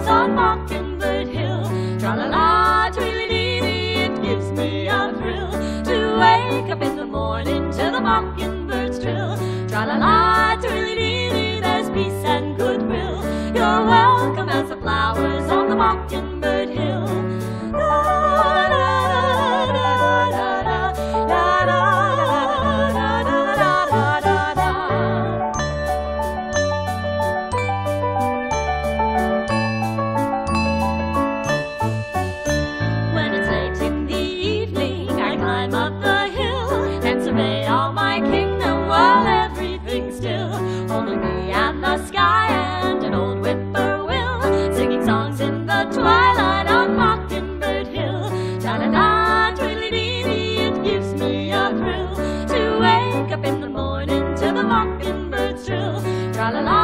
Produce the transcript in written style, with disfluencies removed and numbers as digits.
on Mockingbird Hill. Tra-la-la, tweedly-dee, it gives me a thrill to wake up in the morning to the mockingbird's trill. Tra-la-la, tweedly-dee, there's peace and goodwill. You're welcome as the flowers on the Mockingbird Hill. When it's late in the evening, I climb up the hill and survey all my kingdom while everything's still. Only me and the sky and an old whippoorwill, singing songs in the twilight on Mockingbird Hill. Ta-da-da, tweedly-dee, it gives me a thrill to wake up in the morning to the mockingbird's trill. Tra-la-la.